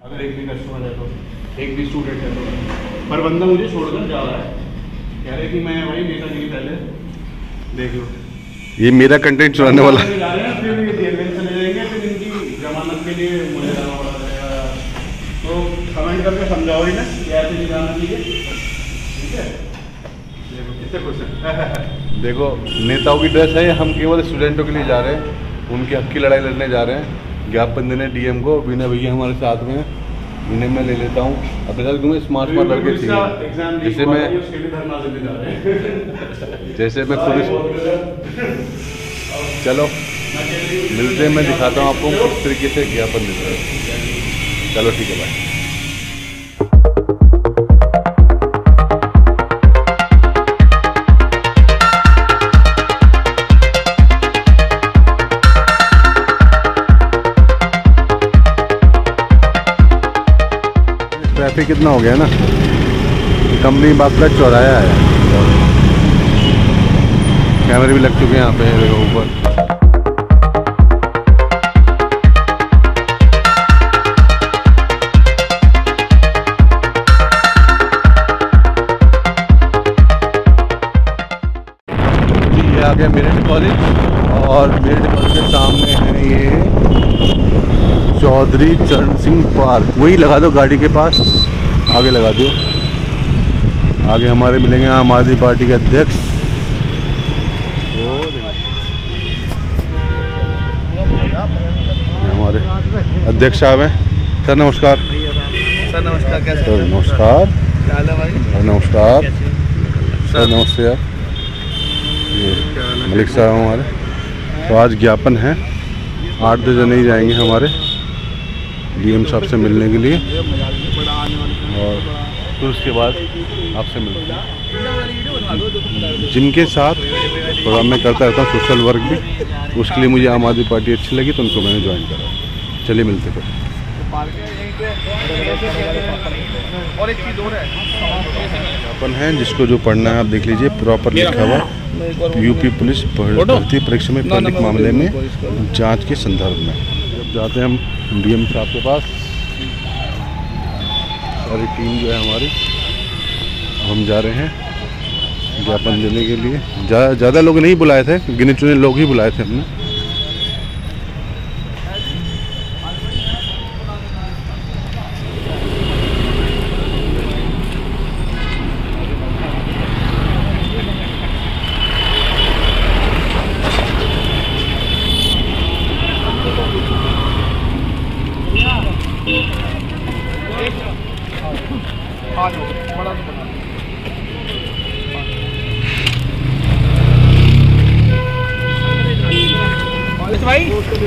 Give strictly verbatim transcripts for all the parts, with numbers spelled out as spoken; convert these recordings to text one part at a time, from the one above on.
अगर एक भी कस्टमर है तो, एक भी स्टूडेंट है तो, पर बंदा मुझे छोड़कर जा रहा है, कह रहे कि मैं भाई नेतागिरी पहले देख लो। ये मेरा कंटेंट चुराने वाला जा रहे हैं, फिर ये जेल में चले जाएंगे, फिर इनकी जमानत के लिए मुझे जाना पड़ा रहेगा। तो कमेंट करके समझाओ ही ना कि ऐसे नहीं जाना चाहिए, ठीक है। देखो कितने खुश हैं। देखो नेताओं की ड्रेस है, हम केवल स्टूडेंटों के लिए जा रहे हैं, उनके हक की लड़ाई लड़ने जा रहे हैं। ज्ञापन देने डीएम को, विनय भैया हमारे साथ में, इन्हें मैं ले लेता हूँ अपने साथ। क्योंकि स्मार्ट स्मार्ट लड़के चाहिए, जैसे मैं जैसे मैं खुद। चलो मिलते हैं, मैं दिखाता हूँ आपको किस तरीके से ज्ञापन देते हैं। चलो ठीक है भाई। ट्रैफिक कितना हो गया ना, कंपनी बाग का चौराया है, कैमरे भी लग चुके हैं यहाँ पे, देखो ऊपर। जी ये आ गया मेरिट कॉलेज, और मेरिट कॉलेज के सामने है ये चौधरी चरण सिंह पार्क। वही लगा दो गाड़ी के पास, आगे लगा दो। आगे हमारे मिलेंगे आम आदमी पार्टी के अध्यक्ष, हमारे अध्यक्ष साहब हैं। सर नमस्कार। सर नमस्कार। कैसे? सर नमस्कार। क्या हाल है भाई? सर नमस्कार। सर नमस्ते यार। ये मलिक साहब हमारे। तो आज ज्ञापन है, आठ दस जने ही जाएंगे हमारे डीएम साहब से मिलने के लिए, और फिर उसके बाद आपसे मिलते हैं। जिनके साथ थोड़ा मैं करता रहता हूँ सोशल वर्क भी, उसके लिए मुझे आम आदमी पार्टी अच्छी लगी तो उनको मैंने ज्वाइन करा। चलिए मिलते फिर। और एक चीज़ और है, ज्ञापन है जिसको जो पढ़ना है आप देख लीजिए, प्रॉपर लिखा हुआ यूपी पुलिस भर्ती परीक्षा में पब्लिक मामले में जांच के संदर्भ में। जब जाते हैं हम डीएम साहब के पास, सारी टीम जो है हमारी, हम जा रहे हैं ज्ञापन देने के लिए। ज़्यादा ज़्यादा लोग नहीं बुलाए थे, गिने चुने लोग ही बुलाए थे हमने। भाई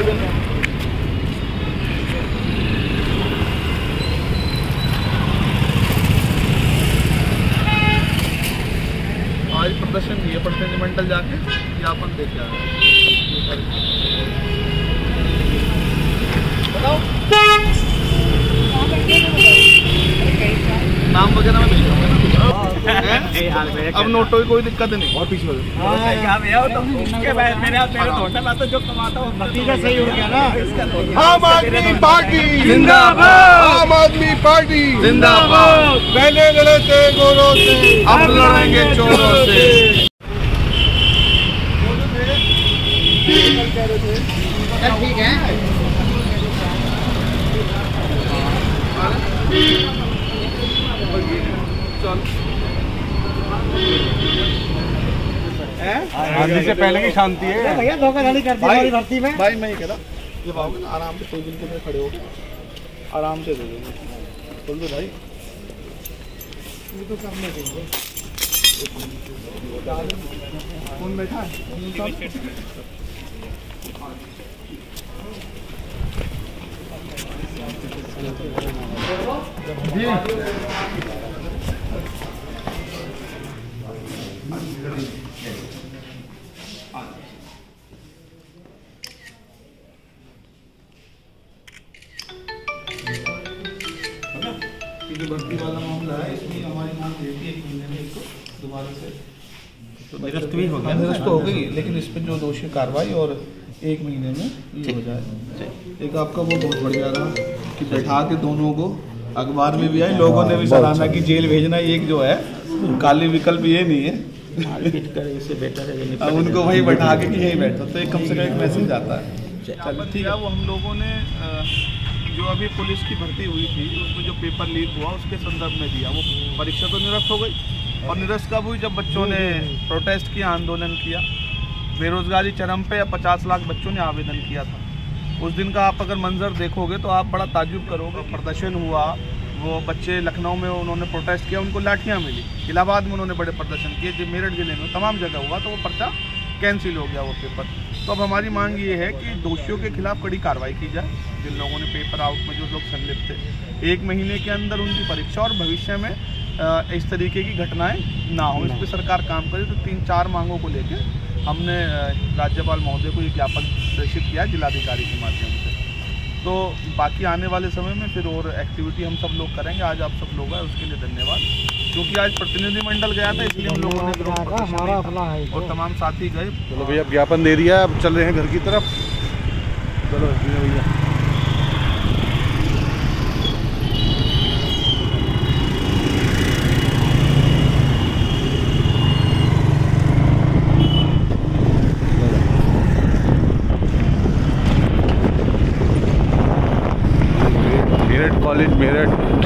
आज प्रदर्शन किए प्रतिनिधिमंडल जाके ज्ञापन देके आ रहे नाम वगैरह में भेजूंगा ना। अब नोटों की कोई दिक्कत नहीं। और पीछे जो कमाता हूँ नतीजा सही हो गया ना। आम आदमी पार्टी जिंदाबाद, आम आदमी पार्टी जिंदाबाद। पहले लड़े थे गोरों से, अब लड़ेंगे चोरों से। ठीक है। आंधी से पहले की शांति है भैया, धोखाधड़ी कर दी हमारी भर्ती में। भाई मैं ये कह रहा जब आओगे ना आराम से कोई दिन के खड़े हो आराम से दे देंगे। बोल दो भाई, ये तो करने देंगे। कौन बैठा है? जो भर्ती वाला मामला है इसमें हमारी मांग रही थी एक महीने में इसको दोबारा से निरस्त भी हो गया, निरस्त हो गई, लेकिन इस पर जो दोषी कार्रवाई और एक महीने में ये हो जाए। एक आपका वो बहुत बढ़िया रहा। कि बैठा के दोनों को, अखबार में भी आई, लोगों ने भी सराहना की जेल भेजना एक जो है काली विकल्प ये नहीं है, इससे बेटर है अब उनको वही बैठा के कि यही बैठो, तो एक कम से कम एक मैसेज आता है। चलो ठीक है। वो हम लोगों ने जो अभी पुलिस की भर्ती हुई थी उसमें जो पेपर लीक हुआ उसके संदर्भ में दिया। वो परीक्षा तो निरस्त हो गई, और निरस्त कब हुई? जब बच्चों ने प्रोटेस्ट किया, आंदोलन किया, बेरोजगारी चरम पे, पचास लाख बच्चों ने आवेदन किया था। उस दिन का आप अगर मंजर देखोगे तो आप बड़ा ताज्जुब करोगे। प्रदर्शन हुआ, वो बच्चे लखनऊ में उन्होंने प्रोटेस्ट किया, उनको लाठियाँ मिली। इलाहाबाद में उन्होंने बड़े प्रदर्शन किए, जो मेरठ जिले में तमाम जगह हुआ, तो वो पर्चा कैंसिल हो गया वो पेपर। तो अब हमारी मांग ये है कि दोषियों के खिलाफ कड़ी कार्रवाई की जाए, जिन लोगों ने पेपर आउट में जो लोग संलिप्त थे, एक महीने के अंदर उनकी परीक्षा, और भविष्य में इस तरीके की घटनाएं ना हो, इस पर सरकार काम करे। तो तीन चार मांगों को लेकर हमने राज्यपाल महोदय को ये ज्ञापन प्रेषित किया जिलाधिकारी के माध्यम से। तो बाकी आने वाले समय में फिर और एक्टिविटी हम सब लोग करेंगे। आज आप सब लोग हैं उसके लिए धन्यवाद, क्योंकि आज प्रतिनिधिमंडल गया था इसलिए हम लोगों ने विरोध प्रदर्शन और तमाम साथी गए। चलो भैया, ज्ञापन दे दिया, अब चल रहे हैं घर की तरफ। चलो भैया, मेरठ कॉलेज, मेरठ।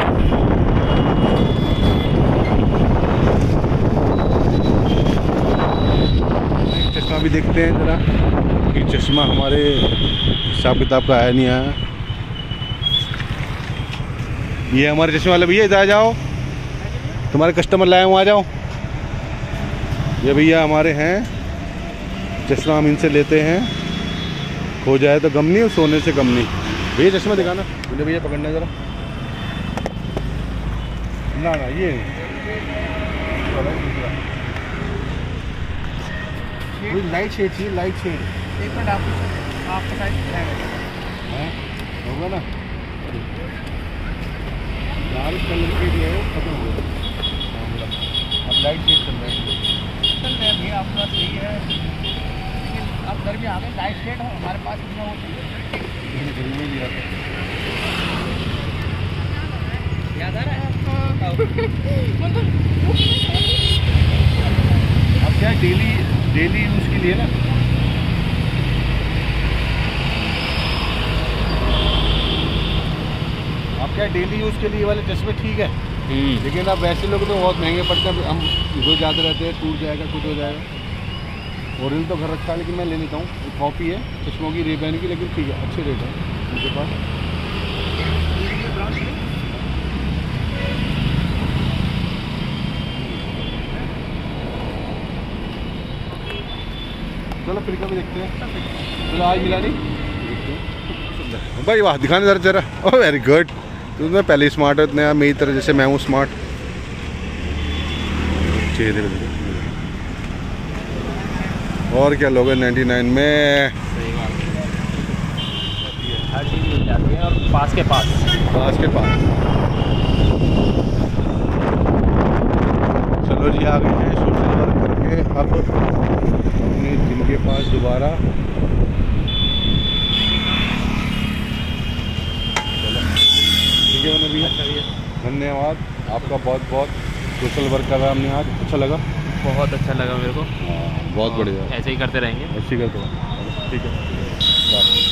चश्मा भी देखते हैं जरा कि चश्मा हमारे हिसाब किताब का आया नहीं आया। ये हमारे चश्मे वाले भैया, इधर आ जाओ, तुम्हारे कस्टमर लाए हुए, आ जाओ। ये भैया हमारे हैं, चश्मा हम इनसे लेते हैं, खो जाए तो गम नहीं और सोने से कम नहीं। भैया चश्मा दिखाना, मुझे भैया पकड़ना जरा। ना ना ये लाइट शेड चाहिए, लाइट शेड। एक मिनट आप आप होगा ना, लाल कलर के लिए खत्म हो गया, अब लाइट शेड चल रहा है। चल रहे भैया, आपका सही है, लेकिन अब घर में आ गए लाइट शेड हमारे पास कितना होती है याद आ रहा है अब क्या डेली डेली यूज़ के लिए ना, अब क्या डेली यूज़ के लिए वाले चश्मे ठीक है, लेकिन अब वैसे लोग तो बहुत महंगे पड़ते हैं। हम जो जाते रहते हैं, टूट जाएगा, कुछ हो जाएगा। ओरिजिनल तो घर रखा है, लेकिन मैं ले लेता हूँ। एक कॉपी है चश्मों की, रेबैन की, लेकिन ठीक है, अच्छे रेट है उनके पास। चलो फिर कभी देखते हैं। चलो आज मिला नहीं भाई, वाह दिखाने जरा जरा। ओह वेरी गुड, तुमने पहले स्मार्ट है इतने, मेरी तरह जैसे मैं हूँ स्मार्ट। चेहरे पे और क्या लोग हैं नाइन्टी नाइन में, हर चीज़ मिल जाती है, और पास के पास पास के पास। चलो जी, आ गए हैं सोशल वर्क करके अब अपने जिनके पास दोबारा। चलो ठीक है मैंने भैया, धन्यवाद आपका बहुत बहुत। सोशल वर्क कर रहा हमने आज, अच्छा लगा, बहुत अच्छा लगा मेरे को। बहुत बढ़िया, ऐसे ही करते रहेंगे। ऐसे ही करते रहेंगे, ठीक है, बाय।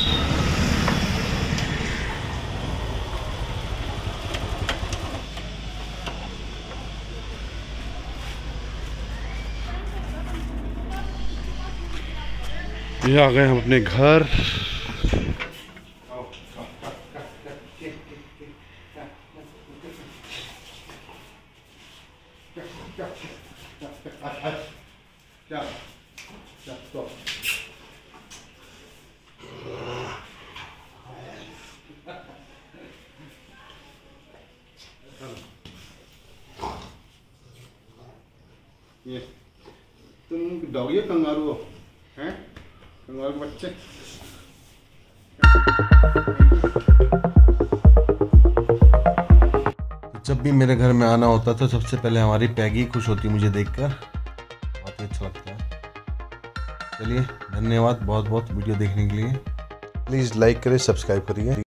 ये आ गए हम अपने घर। क्या क्या ये तुम डॉगी कंगारू हो हैं? कंगारू के बच्चे। जब भी मेरे घर में आना होता तो सबसे पहले हमारी पैगी खुश होती मुझे देखकर, बहुत ही अच्छा लगता है। चलिए धन्यवाद बहुत बहुत वीडियो देखने के लिए। प्लीज़ लाइक करें, सब्सक्राइब करिए।